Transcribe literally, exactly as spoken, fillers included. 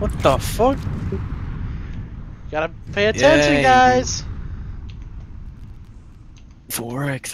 What the fuck? Gotta pay attention, Yay. guys. four X